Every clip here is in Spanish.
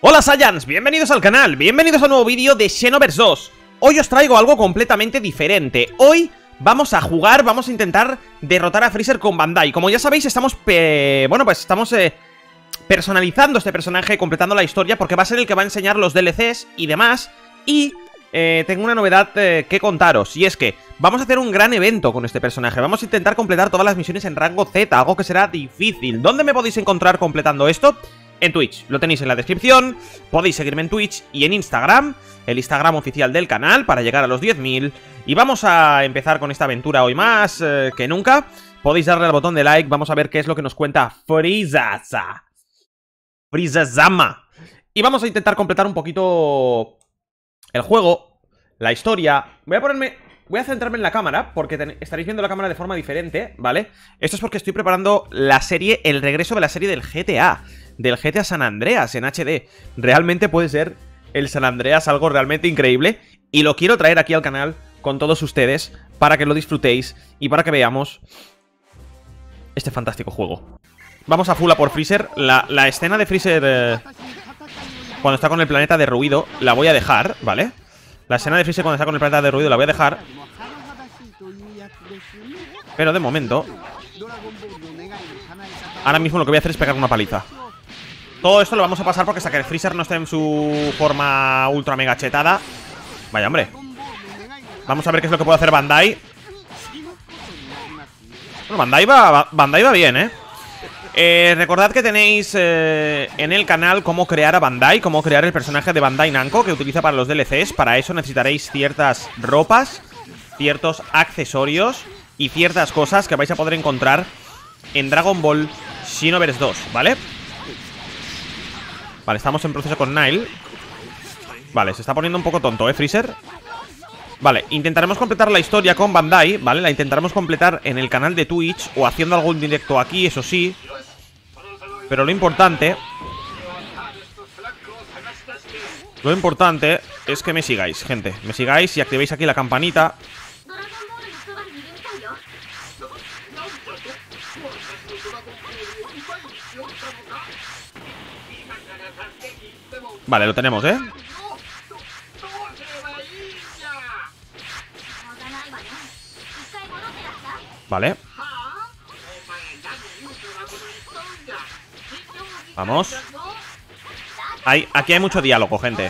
Hola Saiyans, bienvenidos al canal, bienvenidos a un nuevo vídeo de Xenoverse 2. Hoy os traigo algo completamente diferente. Hoy vamos a jugar, vamos a intentar derrotar a Freezer con Bandai. Como ya sabéis, estamos personalizando este personaje, completando la historia, porque va a ser el que va a enseñar los DLCs y demás. Y tengo una novedad que contaros, y es que vamos a hacer un gran evento con este personaje. Vamos a intentar completar todas las misiones en rango Z, algo que será difícil. ¿Dónde me podéis encontrar completando esto? En Twitch, lo tenéis en la descripción. Podéis seguirme en Twitch y en Instagram, el Instagram oficial del canal, para llegar a los 10.000. Y vamos a empezar con esta aventura hoy más que nunca. Podéis darle al botón de like, vamos a ver qué es lo que nos cuenta Freezazama. Y vamos a intentar completar un poquito el juego, la historia. Voy a centrarme en la cámara, porque estaréis viendo la cámara de forma diferente, ¿vale? Esto es porque estoy preparando la serie, el regreso de la serie del GTA. Del GTA San Andreas en HD. Realmente puede ser el San Andreas algo realmente increíble. Y lo quiero traer aquí al canal con todos ustedes, para que lo disfrutéis y para que veamos este fantástico juego. Vamos a full a por Freezer. La escena de Freezer cuando está con el planeta derruido la voy a dejar, ¿vale? La escena de Freezer cuando está con el planeta derruido la voy a dejar. Pero de momento, ahora mismo lo que voy a hacer es pegar una paliza. Todo esto lo vamos a pasar porque hasta que el Freezer no esté en su forma ultra mega chetada. Vaya, hombre. Vamos a ver qué es lo que puede hacer Bandai. Bueno, Bandai va bien, recordad que tenéis en el canal cómo crear a Bandai, cómo crear el personaje de Bandai Namco que utiliza para los DLCs. Para eso necesitaréis ciertas ropas, ciertos accesorios y ciertas cosas que vais a poder encontrar en Dragon Ball Xenoverse 2, ¿vale? Vale, estamos en proceso con Nile. Vale, se está poniendo un poco tonto, Freezer. Vale, intentaremos completar la historia con Bandai, ¿vale? La intentaremos completar en el canal de Twitch o haciendo algún directo aquí, eso sí. Pero lo importante es que me sigáis, gente. Me sigáis y activéis aquí la campanita. Vale, lo tenemos, Vale. Vamos. Aquí hay mucho diálogo, gente.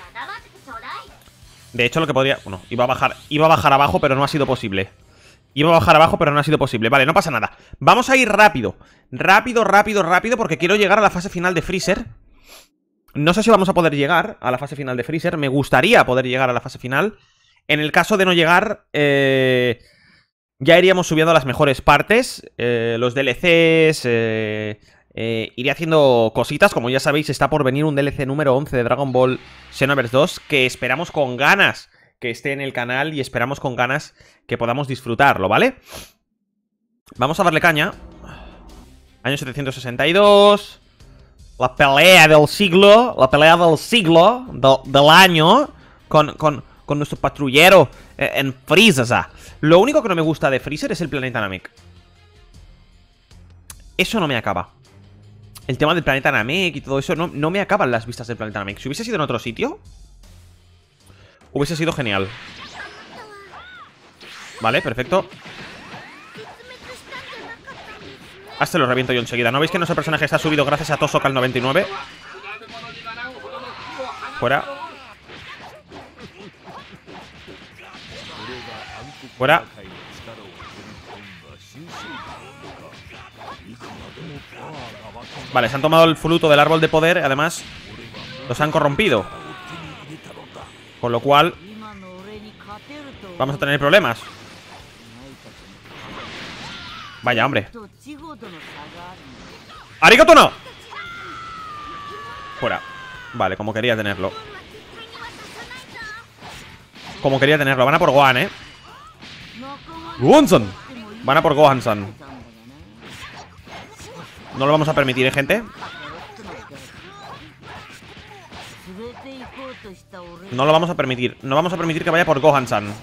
De hecho, lo que podría... Bueno, iba a bajar abajo, pero no ha sido posible. Vale, no pasa nada. Vamos a ir rápido. Rápido, porque quiero llegar a la fase final de Freezer. No sé si vamos a poder llegar a la fase final de Freezer. Me gustaría poder llegar a la fase final. En el caso de no llegar, ya iríamos subiendo a las mejores partes. Los DLCs. Iré haciendo cositas. Como ya sabéis, está por venir un DLC número 11 de Dragon Ball Xenoverse 2. Que esperamos con ganas que esté en el canal. Y esperamos con ganas que podamos disfrutarlo, ¿vale? Vamos a darle caña. Año 762. La pelea del siglo. Del año. Con nuestro patrullero en Freezer. Lo único que no me gusta de Freezer es el planeta Namek. Eso no me acaba. El tema del planeta Namek y todo eso no me acaban las vistas del planeta Namek. Si hubiese sido en otro sitio, hubiese sido genial. Vale, perfecto. Hasta lo reviento yo enseguida. ¿No veis que nuestro personaje está subido gracias a Tosoka al 99? Fuera. Fuera. Vale, se han tomado el fruto del árbol de poder. Además, los han corrompido. Con lo cual vamos a tener problemas. Vaya, hombre. ¡Arigato no! Fuera. Vale, como quería tenerlo. Van a por Gohan, Gohan-san. Van a por Gohan-san. No lo vamos a permitir, gente. No lo vamos a permitir. No vamos a permitir que vaya por Gohan-san.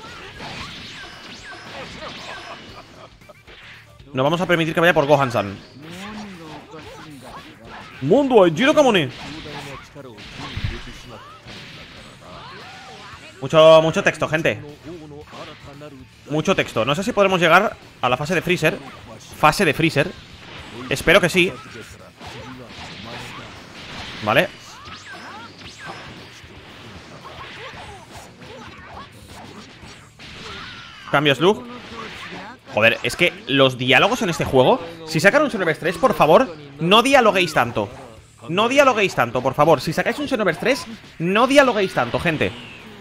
No vamos a permitir que vaya por Gohan-san. Mundo Jiro Kamone. Mucho texto, gente. Mucho texto. No sé si podremos llegar a la fase de Freezer. Fase de Freezer. Espero que sí. Vale. Cambio slug. Joder, es que los diálogos en este juego, si sacan un Xenoverse 3, por favor, no dialoguéis tanto. No dialoguéis tanto, por favor. Si sacáis un Xenoverse 3, no dialoguéis tanto, gente.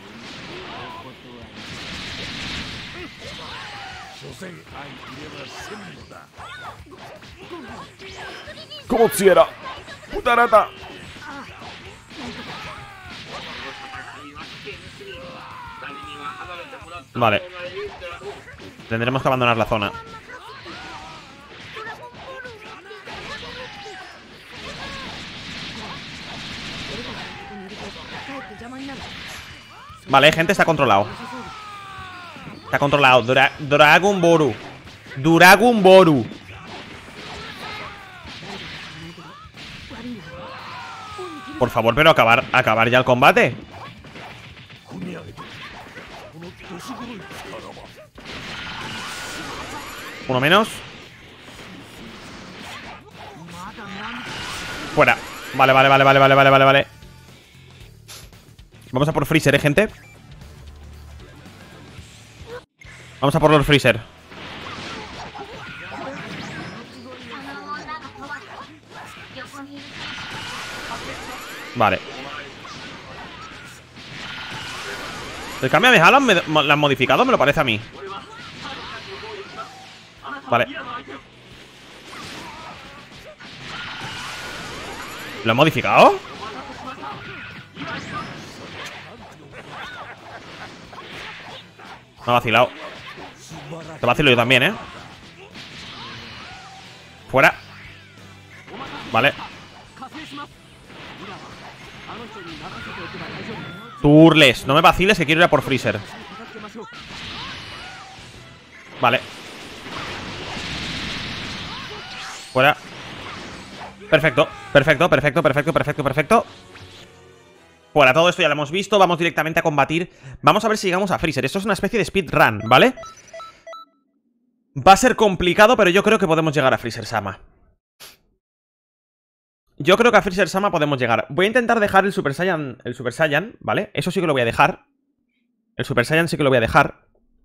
Como quisiera. Putarata. Vale. Tendremos que abandonar la zona. Vale, gente, está controlado. Está controlado. Dragon Boru. Dragon Boru. Por favor, pero acabar ya el combate. Uno menos. Fuera. Vale. Vamos a por Freezer, gente. Vamos a por los Freezer. Vale. El cambio de Haaland lo han modificado, me lo parece a mí. Vale. ¿Lo han modificado? Me ha vacilado. Te vacilo yo también, ¿eh? Fuera. Vale. Turles, no me vaciles que quiero ir a por Freezer. Vale. Fuera. Perfecto. Fuera, todo esto ya lo hemos visto. Vamos directamente a combatir. Vamos a ver si llegamos a Freezer. Esto es una especie de speedrun, ¿vale? Va a ser complicado, pero yo creo que podemos llegar a Freezer-sama. Yo creo que a Freezer-sama podemos llegar. Voy a intentar dejar el Super Saiyan, ¿vale? Eso sí que lo voy a dejar. El Super Saiyan sí que lo voy a dejar.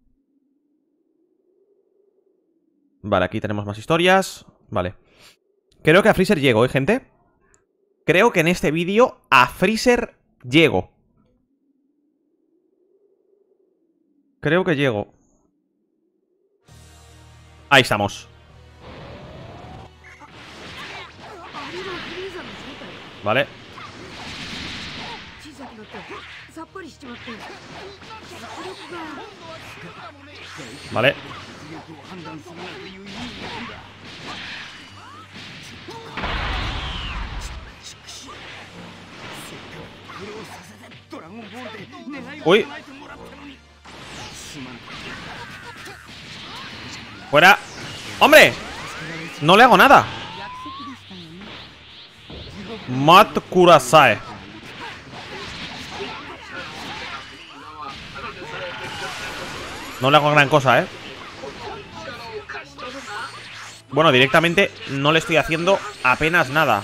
Vale, aquí tenemos más historias. Vale. Creo que a Freezer llego, ¿eh, gente? Creo que en este vídeo a Freezer llego. Creo que llego. Ahí estamos. Vale. Vale. Uy. Fuera. ¡Hombre! No le hago nada. Mat Kurasae. No le hago gran cosa, ¿eh? Bueno, directamente no le estoy haciendo apenas nada.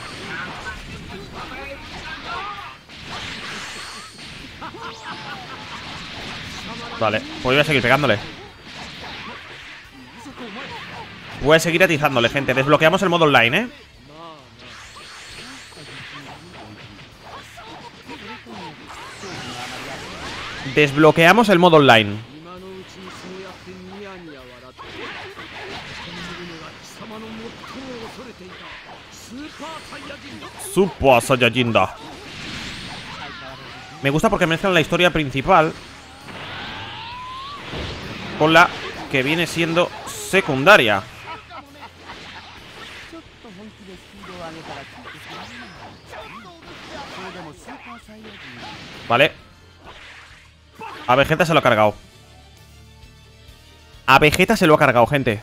Vale, pues voy a seguir pegándole. Voy a seguir atizándole, gente. Desbloqueamos el modo online, ¿eh? Desbloqueamos el modo online. Super Saiyajin. Me gusta porque mezclan la historia principal con la que viene siendo secundaria. Vale. A Vegeta se lo ha cargado. A Vegeta se lo ha cargado, gente.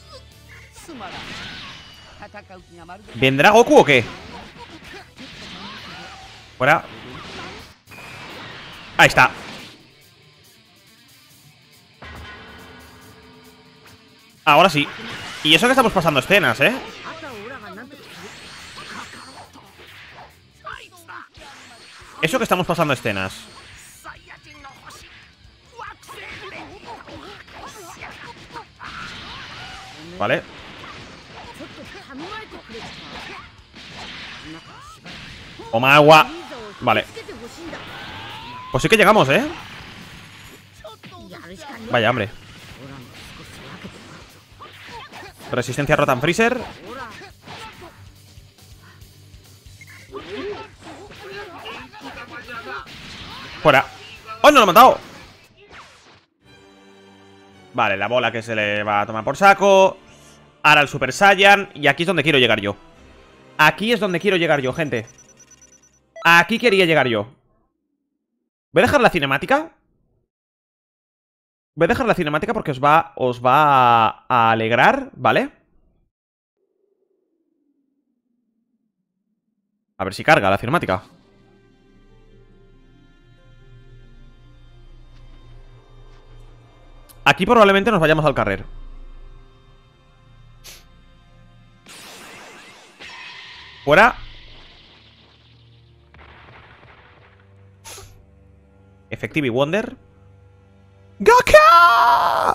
¿Vendrá Goku o qué? Fuera. Ahí está. Ahora sí. Y eso que estamos pasando escenas, ¿eh? Eso que estamos pasando escenas. Vale. Toma agua. Vale. Pues sí que llegamos, ¿eh? Vaya, hombre. Resistencia Rotan Freezer. Fuera. ¡Oh, no lo he matado! Vale, la bola que se le va a tomar por saco. Ahora el Super Saiyan. Y aquí es donde quiero llegar yo. Aquí es donde quiero llegar yo, gente. Aquí quería llegar yo. Voy a dejar la cinemática. Voy a dejar la cinemática porque os va a alegrar, ¿vale? A ver si carga la cinemática. Aquí probablemente nos vayamos al carrer. Fuera. Effective y Wonder. ¡Gaka!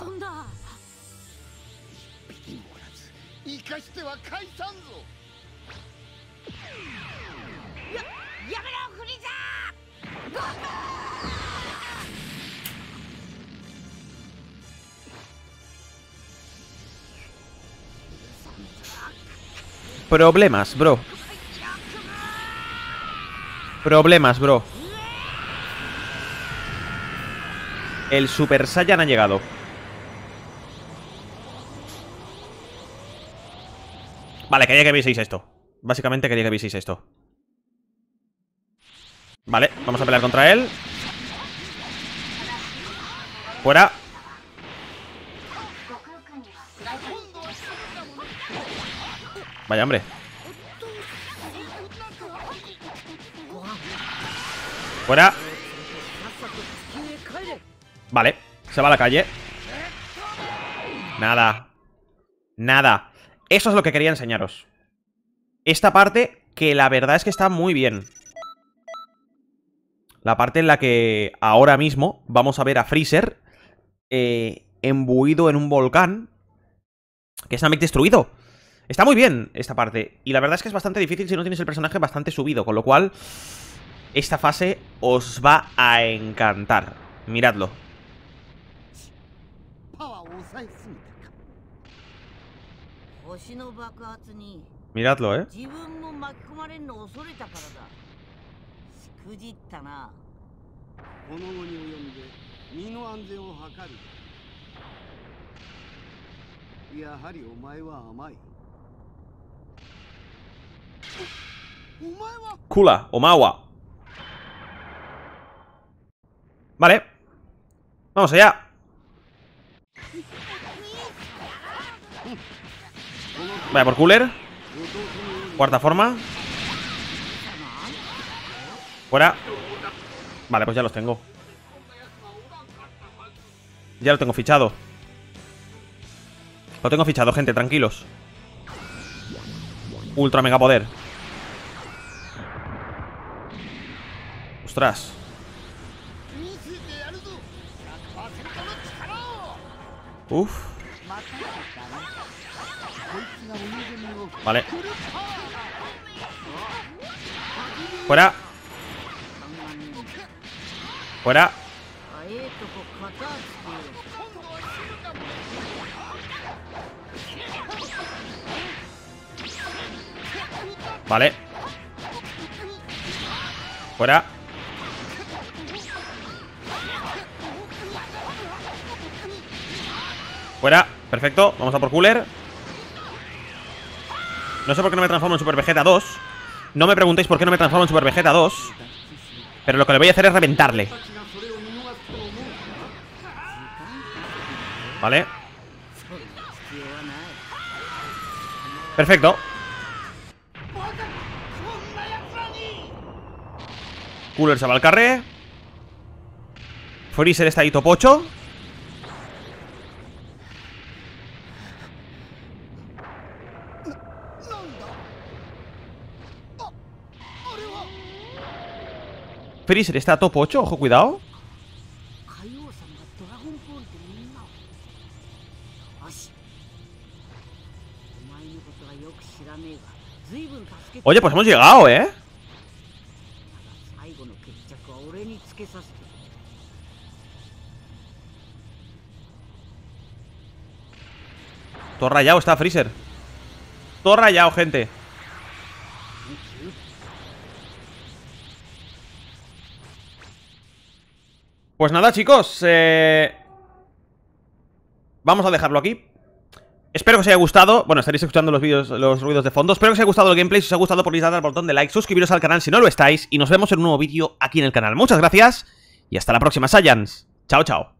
Problemas, bro. Problemas, bro. El Super Saiyan ha llegado. Vale, quería que vieseis esto. Básicamente quería que vieseis esto. Vale, vamos a pelear contra él. Fuera. Vaya, hombre. Fuera. Vale, se va a la calle. Nada. Nada. Eso es lo que quería enseñaros. Esta parte que la verdad es que está muy bien. La parte en la que ahora mismo vamos a ver a Freezer embuido en un volcán que está destruido. Está muy bien esta parte. Y la verdad es que es bastante difícil si no tienes el personaje bastante subido. Con lo cual, esta fase os va a encantar. Miradlo. Miradlo, ¿eh? Kula, Omawa. Vale. Vamos allá. Vaya por Cooler. Cuarta forma. Fuera. Vale, pues ya los tengo. Ya lo tengo fichado. Lo tengo fichado, gente, tranquilos. Ultra mega poder. Ostras. Uf. Vale. Fuera. Fuera. Vale. Fuera. Fuera. Perfecto. Vamos a por Cooler. No sé por qué no me transformo en Super Vegeta 2. No me preguntéis por qué no me transformo en Super Vegeta 2. Pero lo que le voy a hacer es reventarle. Vale. Perfecto. Cooler se va al carré. Freezer está ahí topocho. Freezer está a top 8, ojo, cuidado. Oye, pues hemos llegado, ¿eh? Todo rayado está Freezer. Todo rayado, gente. Pues nada, chicos, vamos a dejarlo aquí. Espero que os haya gustado. Bueno, estaréis escuchando los vídeos, los ruidos de fondo. Espero que os haya gustado el gameplay. Si os ha gustado, por favor, dadle al botón de like, suscribiros al canal si no lo estáis. Y nos vemos en un nuevo vídeo aquí en el canal. Muchas gracias y hasta la próxima, Saiyans. Chao, chao.